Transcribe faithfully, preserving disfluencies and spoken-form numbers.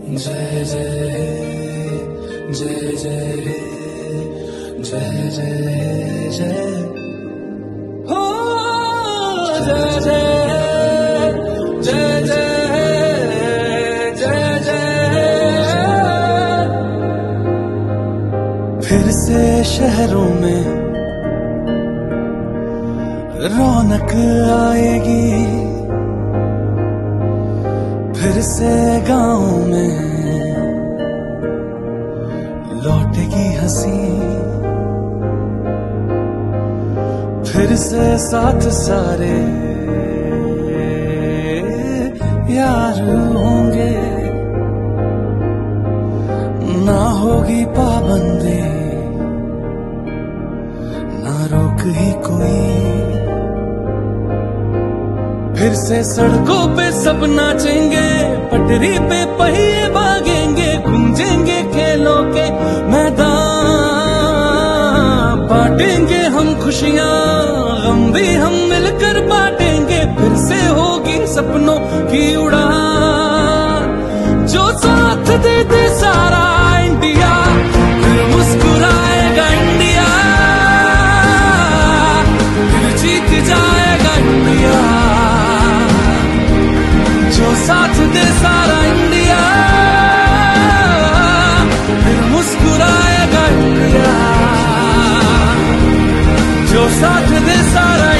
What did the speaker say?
जय जय जय जय जय जय जय हो जय जय जय जय जय जय। फिर से शहरों में रौनक आएगी, फिर से गाँव में लौटेगी हंसी, फिर से साथ सारे यार होंगे, ना होगी पाबंदी ना रोक ही कोई। फिर से सड़कों पे सब नाचेंगे, पटरी पे पहिए भागेंगे, गूंजेंगे खेलों के मैदान, बांटेंगे हम खुशियां, गम भी हम मिलकर बांटेंगे। फिर से होगी सपनों की उड़ान, जो साथ दे दे सारा इंडिया, फिर मुस्कुराएगा इंडिया, फिर जीत जाएगा इंडिया। जो साथ दे सारा इंडिया, फिर मुस्कुराएगा इंडिया, जो साथ दे सारा